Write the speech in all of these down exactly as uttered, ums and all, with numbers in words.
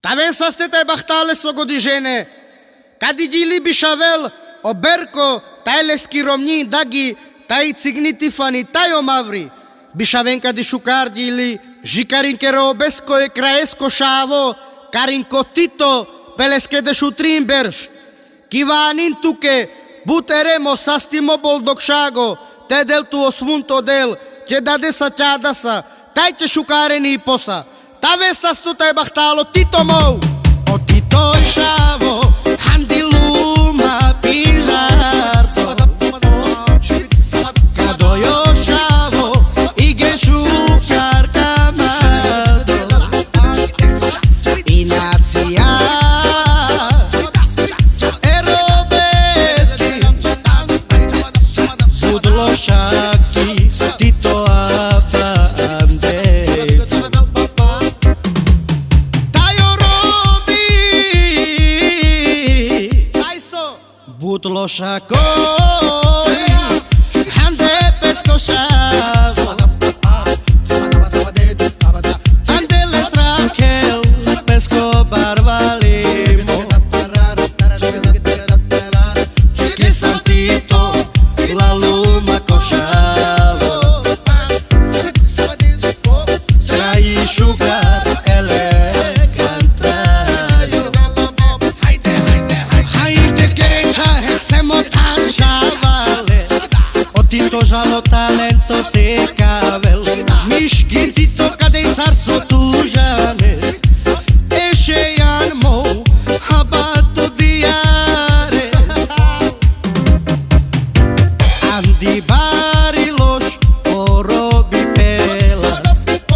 Тавен са стете бахтале со годижене, кади дили бишавел, оберко, тайлески ромни, даги, тај цигнити фани, тај омаври, бишавен кади шукар дили, жикаринке робеско е краеско шаво, каринко тито, пелеске де шутрин берш, киванин туке, бутеремо састимо болдокшаgo, те дел ту осмунто дел, ќе даде са тјада са, тај ќе шукарени и поса. Таве са стута е бахтало тито моу, о тито и шаво, ханди лума пиларто, кадо јо шаво, и ге шукар камадо, и нација, е робески, будло шаки, тито апанде. Butlo shakoi, hande pesco shavo, ande le trakel, pesco barbalimo, que santito, la luma cochavo, trai sugar, ele cantraio. Tito žalo talento se kavel, miškin tito kadej sarso tužanes, eše jan mou, habato diare, andi bariloš, orobi pelas,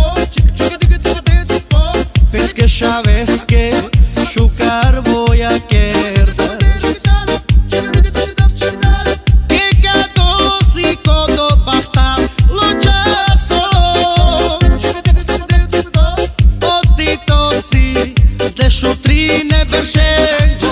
peske šaveske, šukar voja kerda. Šutrine beršengo,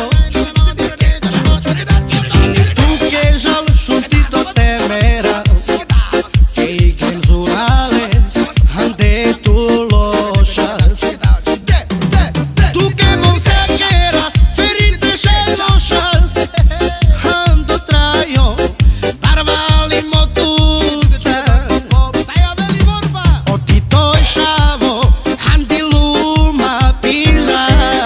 tu ke žal šuntito temera, ke igem zurales, hande tu lošas, tu ke monsakeras, ferite šelošas, hando trajo, barvali motusa, o tito i šavo, handi luma pila.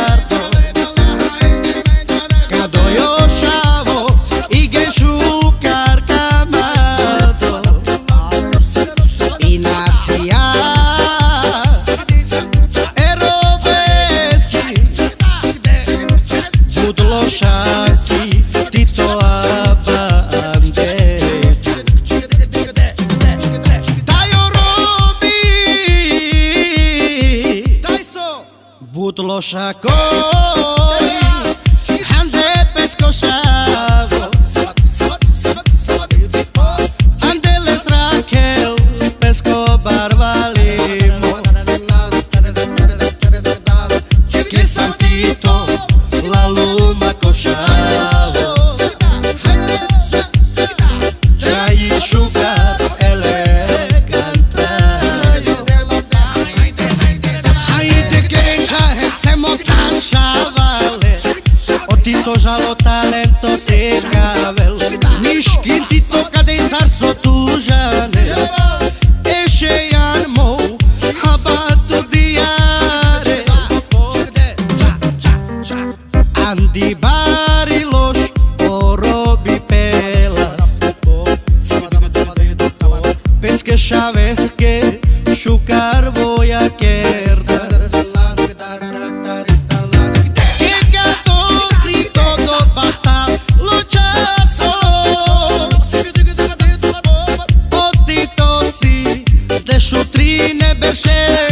Butlo shakoi, hande pesco shavo, ande le trakel, pesco barbalimo, que santito, la luma cochavo, trai sugar, ele cantraio. O tito žalo talento se kavel, miškin tito kadej sarso tužanes, eše jan mou, habato diare, andi bariloš, orobi pelas, peske šaveske, šukar voja kerda. Šutrine beršengo,